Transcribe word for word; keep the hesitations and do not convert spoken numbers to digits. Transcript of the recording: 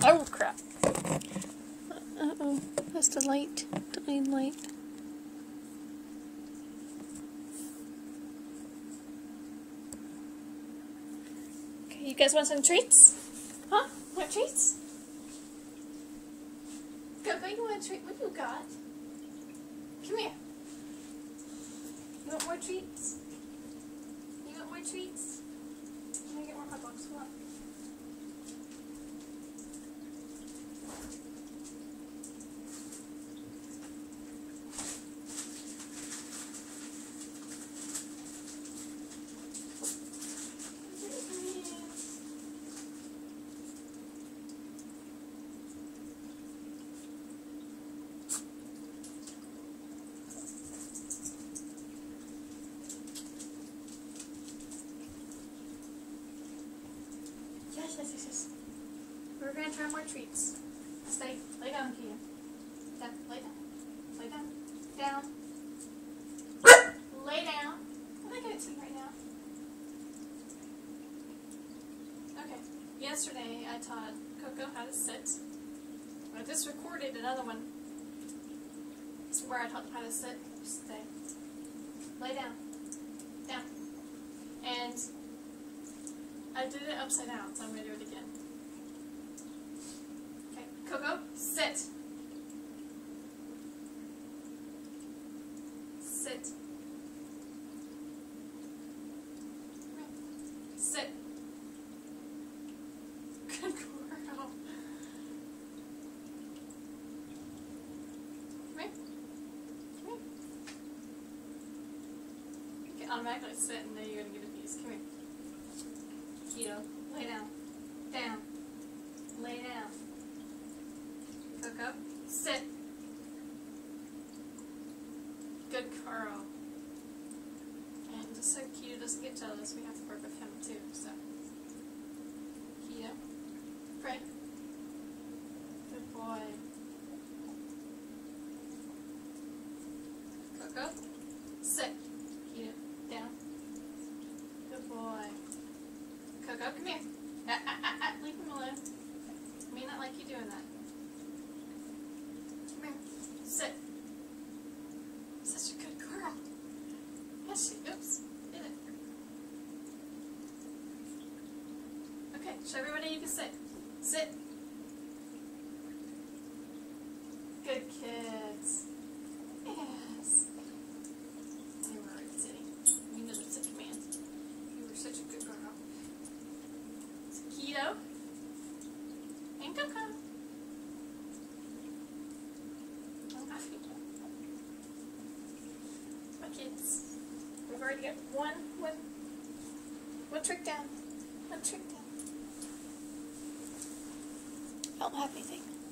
Oh, crap. Uh-oh. That's the light. Delayed light. Okay, you guys want some treats? Huh? Want treats? Go, go, you want a treat? What do you got? Come here. You want more treats? You want more treats? I'm gonna get more hot dogs. Come on. Yes, yes, yes, yes. We're gonna try more treats. Stay. Lay down, Kia. Down. Lay down. Lay down. Down. Lay down. I'm not gonna tea right now. Okay. Yesterday I taught Coco how to sit. I just recorded another one. This is where I taught them how to sit. Stay. Lay down. Down. And I did it upside down, so I'm going to do it again. Okay, Coco, sit. Sit. Sit. Good girl. Come here. Come here. Okay, automatically sit, and then you're going to get a piece. Come here. Keto, lay down, down, lay down. Coco, sit. Good girl. And just so Keto doesn't get jealous, we have to work with him too, so. Keto, pray. Good boy. Coco, sit. Keto, down. Good boy. Coco, come here. Ah, ah, ah, ah. Leave him alone. I may not like you doing that. Come here. Sit. Such a good girl. Yes, she, oops. Did it. Okay, show everybody you can sit. Sit. Good kids. Yes. You were already sitting. You know that's a command. You were such a good girl. Keto and Coco. My kids. We've already got one, one, one trick down. One trick down. I don't have anything.